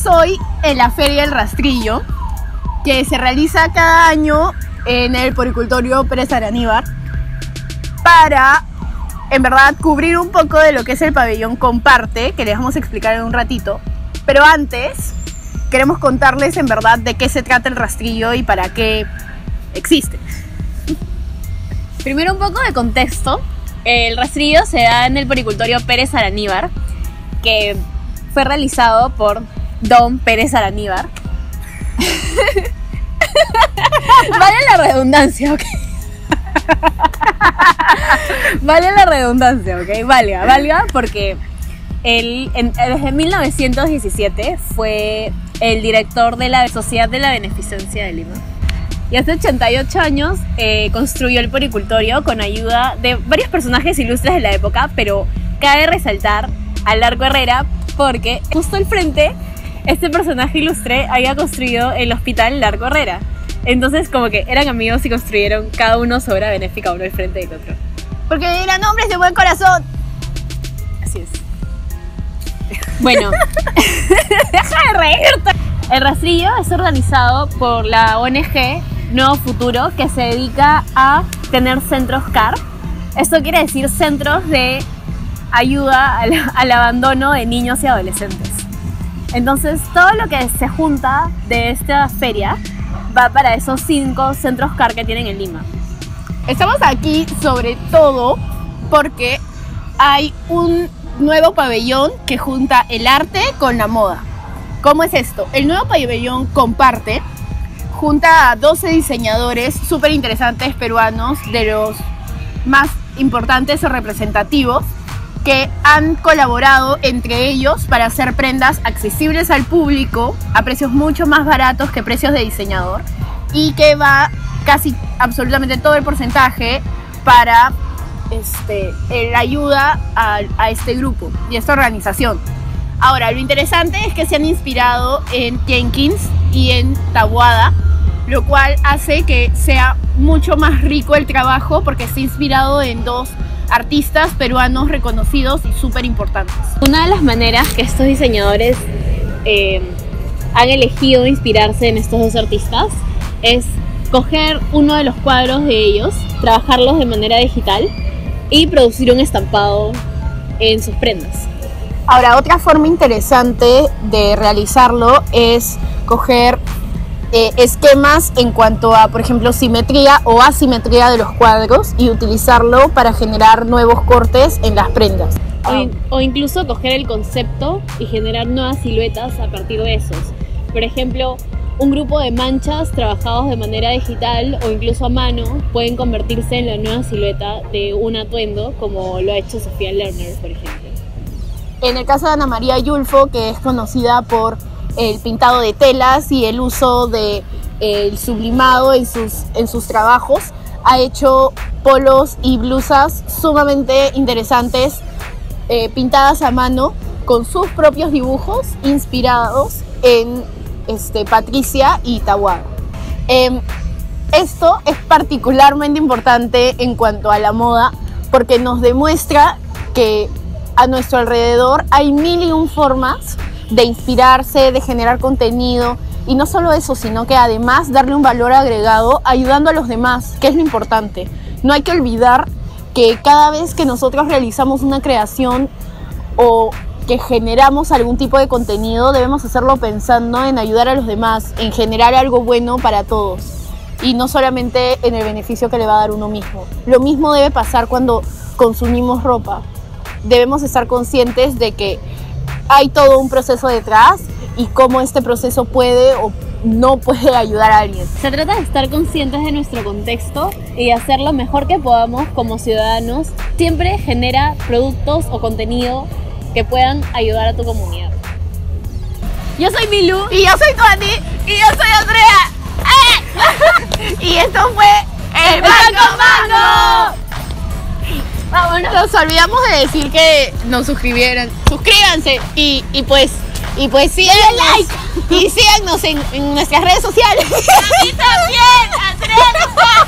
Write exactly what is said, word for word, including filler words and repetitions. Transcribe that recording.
estamos hoy en la Feria del Rastrillo, que se realiza cada año en el Poricultorio Pérez Araníbar, para, en verdad, cubrir un poco de lo que es el pabellón Comparte, que les vamos a explicar en un ratito. Pero antes, queremos contarles en verdad de qué se trata el rastrillo y para qué existe. Primero un poco de contexto. El rastrillo se da en el Poricultorio Pérez Araníbar, que fue realizado por Don Pérez Araníbar. Vale la redundancia, ¿ok? Vale la redundancia, ¿ok? Valga, valga, porque él en, desde mil novecientos diecisiete fue el director de la Sociedad de la Beneficencia de Lima. Y hace ochenta y ocho años eh, construyó el poricultorio con ayuda de varios personajes ilustres de la época, pero cabe resaltar a Larco Herrera porque justo al frente este personaje ilustre había construido el hospital Larco Herrera. Entonces como que eran amigos y construyeron cada uno su obra benéfica uno al frente del otro. Porque eran hombres de buen corazón. Así es. Bueno, deja de reírte. El rastrillo es organizado por la O N G Nuevo Futuro, que se dedica a tener centros C A R. Esto quiere decir centros de ayuda al, al abandono de niños y adolescentes. Entonces todo lo que se junta de esta feria va para esos cinco centros C A R que tienen en Lima. Estamos aquí sobre todo porque hay un nuevo pabellón que junta el arte con la moda. ¿Cómo es esto? El nuevo pabellón Comparte junta a doce diseñadores súper interesantes peruanos, de los más importantes o representativos, que han colaborado entre ellos para hacer prendas accesibles al público a precios mucho más baratos que precios de diseñador, y que va casi absolutamente todo el porcentaje para este, la ayuda a, a este grupo y a esta organización. Ahora, lo interesante es que se han inspirado en Jenkins y en Taboada, lo cual hace que sea mucho más rico el trabajo porque está inspirado en dos artistas peruanos reconocidos y súper importantes. Una de las maneras que estos diseñadores eh, han elegido inspirarse en estos dos artistas es coger uno de los cuadros de ellos, trabajarlos de manera digital y producir un estampado en sus prendas. Ahora, otra forma interesante de realizarlo es coger eh, esquemas en cuanto a, por ejemplo, simetría o asimetría de los cuadros y utilizarlo para generar nuevos cortes en las prendas. O, in- o incluso coger el concepto y generar nuevas siluetas a partir de esos. Por ejemplo, un grupo de manchas trabajados de manera digital o incluso a mano pueden convertirse en la nueva silueta de un atuendo, como lo ha hecho Sofía Lerner, por ejemplo. En el caso de Ana María Yulfo, que es conocida por el pintado de telas y el uso del de, sublimado en sus, en sus trabajos, ha hecho polos y blusas sumamente interesantes, eh, pintadas a mano con sus propios dibujos inspirados en este, Patricia y Taboada. Eh, esto es particularmente importante en cuanto a la moda porque nos demuestra que a nuestro alrededor hay mil y un formas de inspirarse, de generar contenido, y no solo eso, sino que además darle un valor agregado ayudando a los demás, que es lo importante. No hay que olvidar que cada vez que nosotros realizamos una creación o que generamos algún tipo de contenido, debemos hacerlo pensando en ayudar a los demás, en generar algo bueno para todos y no solamente en el beneficio que le va a dar uno mismo. Lo mismo debe pasar cuando consumimos ropa. Debemos estar conscientes de que hay todo un proceso detrás y cómo este proceso puede o no puede ayudar a alguien. Se trata de estar conscientes de nuestro contexto y hacer lo mejor que podamos como ciudadanos. Siempre genera productos o contenido que puedan ayudar a tu comunidad. Yo soy Milu. Y yo soy Tuani. Y yo soy Andrea. ¡Eh! Y esto fue El Mango Mango. Vámonos. Nos olvidamos de decir que nos suscribieran. Suscríbanse y, y pues y pues síganos, like. Y síganos en, en nuestras redes sociales. A mí también, Andrea.